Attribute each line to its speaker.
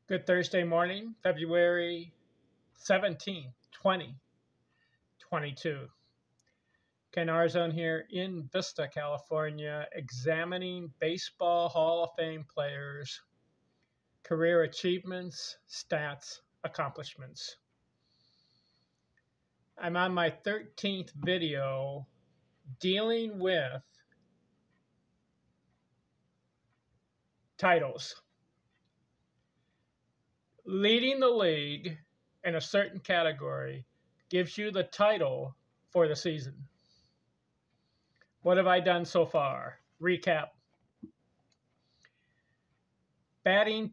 Speaker 1: Good Thursday morning, February 17th, 2022. Ken Arzon here in Vista, California, examining Baseball Hall of Fame players' career achievements, stats, accomplishments. I'm on my 13th video dealing with titles. Leading the league in a certain category gives you the title for the season. What have I done so far? Recap. Batting